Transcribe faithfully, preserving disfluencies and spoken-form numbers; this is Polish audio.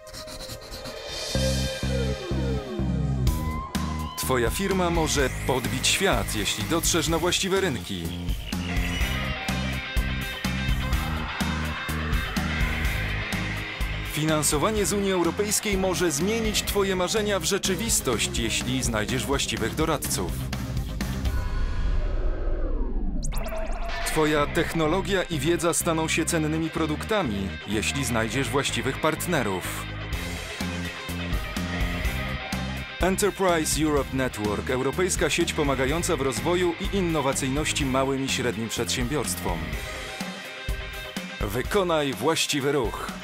Twoja firma może podbić świat, jeśli dotrzesz na właściwe rynki. Finansowanie z Unii Europejskiej może zmienić Twoje marzenia w rzeczywistość, jeśli znajdziesz właściwych doradców. Twoja technologia i wiedza staną się cennymi produktami, jeśli znajdziesz właściwych partnerów. Enterprise Europe Network, europejska sieć pomagająca w rozwoju i innowacyjności małym i średnim przedsiębiorstwom. Wykonaj właściwy ruch.